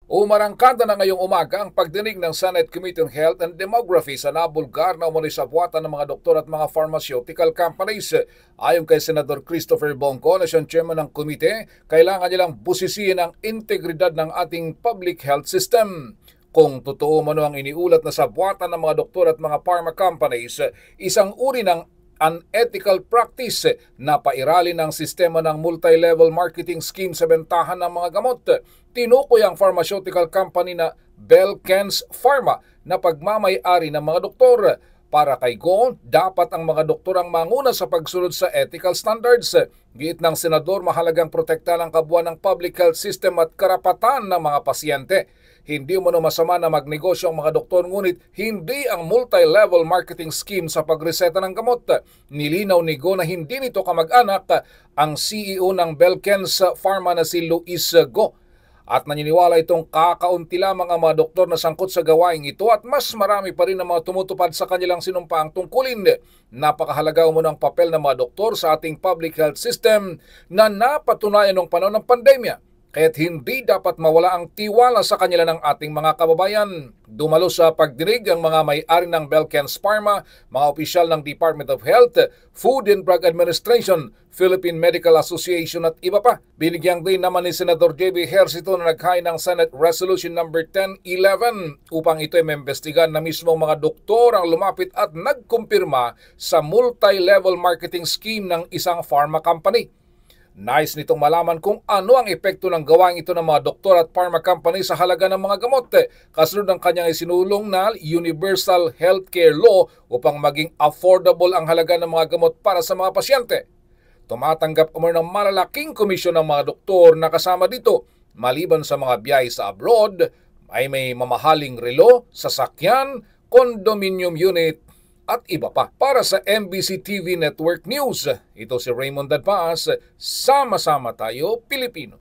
Umarangkada na ngayong umaga ang pagdinig ng Senate Committee on Health and Demography sa nabulgar na umano'y sa buwatan ng mga doktor at mga pharmaceutical companies. Ayon kay Senador Christopher Bongo na siyang chairman ng komite, kailangan nilang busisiin ang integridad ng ating public health system. Kung totoo man ang iniulat na sa buwatan ng mga doktor at mga pharma companies, isang uri ng unethical practice na pairalin ng sistema ng multi-level marketing scheme sa bentahan ng mga gamot. Tinukoy ang pharmaceutical company na Belkens Pharma na pagmamay-ari ng mga doktor. Para kay Go, dapat ang mga doktor ang manguna sa pagsunod sa ethical standards. Giit ng senador, mahalagang protektahan ang kabuuan ng public health system at karapatan ng mga pasyente. Hindi umano masama na magnegosyo ang mga doktor, ngunit hindi ang multi-level marketing scheme sa pagreseta ng gamot. Nilinaw ni Go na hindi nito kamag-anak ang CEO ng Belkens Pharma na si Luis Go. At naniniwala itong kakaunti lamang ang mga doktor na sangkot sa gawaing ito at mas marami pa rin ang mga tumutupad sa kanilang sinumpaang tungkulin. Napakahalaga mo ng papel ng mga doktor sa ating public health system na napatunayan noong panahon ng pandemya. Kaya't hindi dapat mawala ang tiwala sa kanila ng ating mga kababayan. Dumalo sa pagdinig ang mga may-ari ng Belkens Pharma, mga opisyal ng Department of Health, Food and Drug Administration, Philippine Medical Association at iba pa. Binigyang din naman ni Senador J.B. Ejercito na naghain ng Senate Resolution No. 1011 upang ito ay maimbestigan na mismo mga doktor ang lumapit at nagkumpirma sa multi-level marketing scheme ng isang pharma company. Nais nitong malaman kung ano ang epekto ng gawain ito ng mga doktor at pharma company sa halaga ng mga gamot, kasunod ng kanyang isinulong na Universal Healthcare Law upang maging affordable ang halaga ng mga gamot para sa mga pasyente. Tumatanggap umano ng malalaking komisyon ng mga doktor na kasama dito, maliban sa mga biyahe sa abroad, ay may mamahaling relo, sasakyan, condominium unit, at iba pa. Para sa MBC TV Network News, ito si Raymond Dadpaas, sama-sama tayo Pilipino.